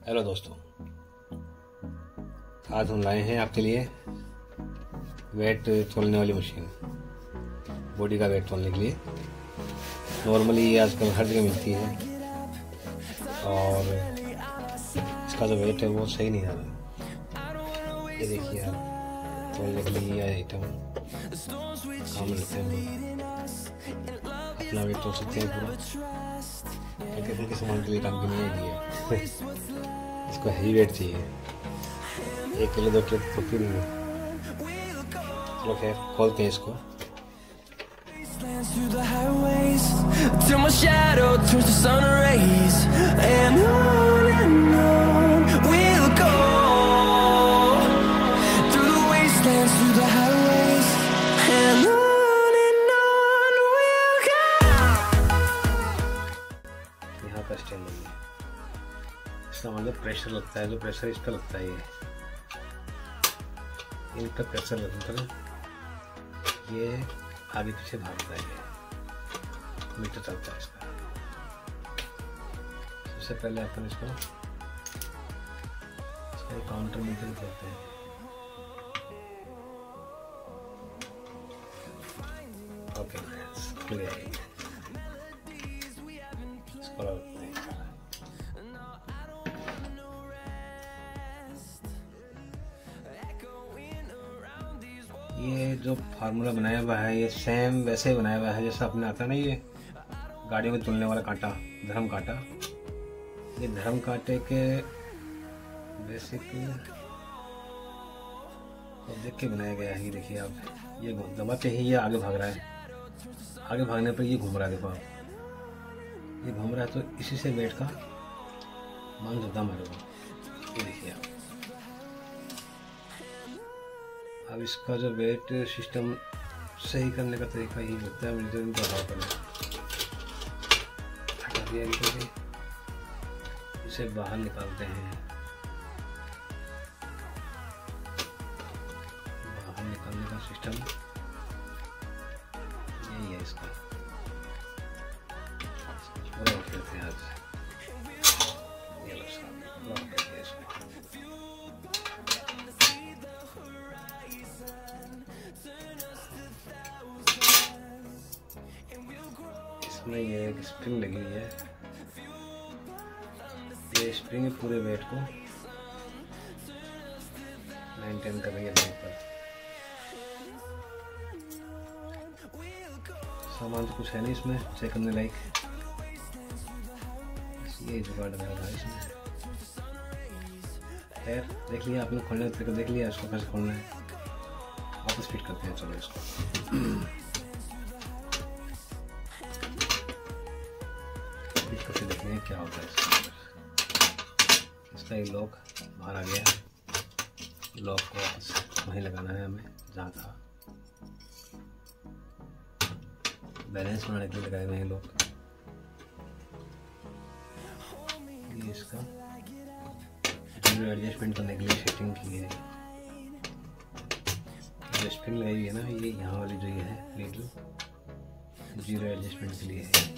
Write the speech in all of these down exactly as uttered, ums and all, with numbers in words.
Hello दोस्तों, आज हम लाए हैं आपके लिए वेट तोलने वाली मशीन, बॉडी का वेट तोलने के लिए। नॉर्मली ये आजकल हर जगह मिलती है और इसका जो वेट है वो सही नहीं आ रहा। ये देखिए आप, तोलने के लिए ये आइटम काम लेते हैं, अपना वेट तोल सकते हैं पूरा। हल्के फुल्के सामान के लिए काम की नहीं है ये इसको हैवी वेट चाहिए, एक किलो दो किलो तो फिर नहीं। चलो खैर खोलते हैं इसको। यहाँ का स्टैंड है, इसका मतलब प्रेशर लगता है, जो प्रेशर इसका लगता है, ये इनका प्रेशर लगता है, ये आगे पीछे भागता है, ये मीटर चलता है इसका। सबसे पहले अपन इसको इसका काउंटर मीटर कहते हैं। ओके फ्रेंड्स, क्लियर है। ये जो फार्मूला बनाया हुआ है ये सेम वैसे ही बनाया हुआ है जैसा अपने आता है ना, ये गाड़ी में तुलने वाला कांटा, धर्म कांटा। ये धर्म कांटे के बेसिक देख के बनाया गया है। ये देखिए आप, ये दबाते ही ये आगे भाग रहा है, आगे भागने पर ये घूम रहा है। देखो आप, ये घूम रहा है तो इसी से वेट का मान ज़्यादा मारेगा। ये देखिए आप, अब इसका जो वेट सिस्टम सही करने का तरीका यही होता है। मुझे इनको हटा कर हटा दिया, इनको इसे बाहर निकालते हैं। बाहर निकालने का सिस्टम यही है इसका। पूरा उठ लेते हैं आज, ये लो साहब, पूरा उठ लेते हैं इसको। इसमें ये एक स्प्रिंग लगी हुई है, ये स्प्रिंग पूरे वेट को मेंटेन कर रही है। पर सामान तो कुछ है नहीं इसमें चेक करने लायक, ये जुगाड़ लगा रहा है इसमें। खैर देख लिया आपने, खोलने तरीका देख लिया, इसको कैसे खोलना है वापस फिट करते हैं। चलो इसको फिट करके देखते हैं क्या होता है इसके अंदर। इसका एक लॉक बाहर आ गया, लॉक को वापस वहीं लगाना है हमें जहाँ था। बैलेंस बनाने के लिए लगाए हुए हैं लॉक। ये इसका जीरो एडजस्टमेंट करने के लिए सेटिंग की है। जो स्प्रिंग लगाई हुई है ना, ये यहाँ वाली जो ये है नीडल, जीरो एडजस्टमेंट के लिए है।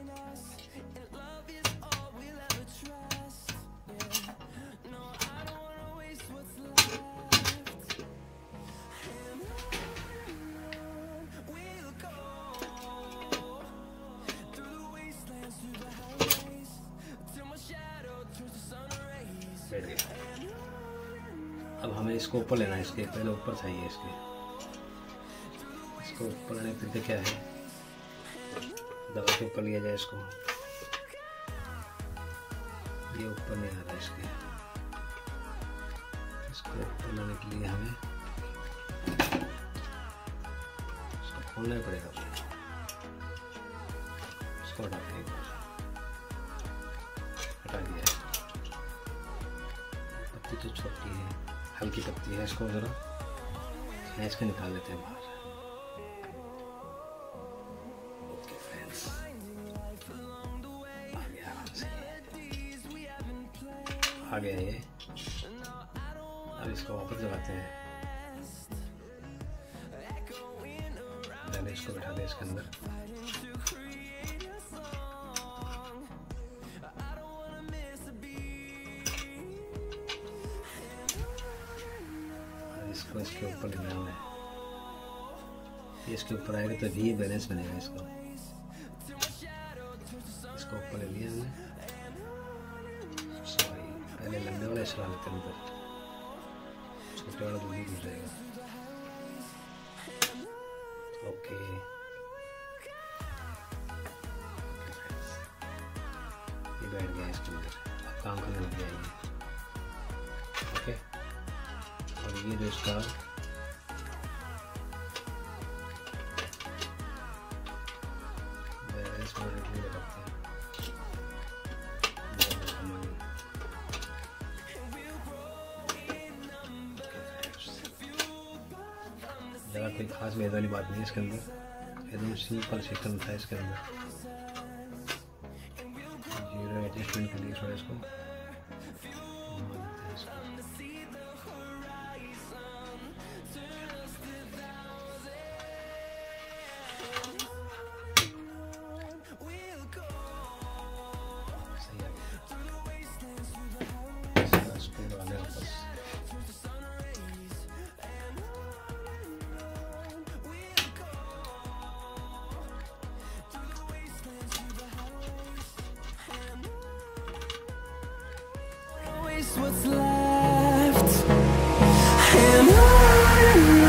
अब हमें इसको ऊपर लेना है, इसके पहले ऊपर चाहिए। इसके इसको ऊपर लेने के तरीका क्या है, दबा के ऊपर लिया जाए इसको। ये ऊपर नहीं आ रहा है इसके, इसको ऊपर लाने के लिए हमें इसको खोलना ही पड़ेगा। इसको हटाते हैं, हटा दिया। पत्ती तो छोटी है, हल्की पत्ती है, इसको जरा खींच के निकाल लेते हैं बाहर। ओके फ्रेंड्स, आ गया आराम से, आ गया ये। अब इसको वापस लगाते हैं, पहले इसको बैठा दें इसके अंदर। इसको इसके ऊपर लेना है, ये इसके ऊपर आएगा तो भी बैलेंस बनेगा। इसको इसको ऊपर ले लिया हमने। सॉरी, पहले लंबे वाला हिस्सा लेते हैं, छोटे वाला दूरी घुस जाएगा। ओके, ये बैठ गया इसके अंदर, अब काम करने लग जाएंगे। ओके, और ये जो इसका बैलेंस बनाने के लिए रखते हैं, ज़्यादा कोई खास वेद वाली बात नहीं है इसके अंदर, एकदम सिंपल सिस्टम था इसके अंदर। जीरो एडजस्टमेंट के लिए थोड़ा इसको what's left, and on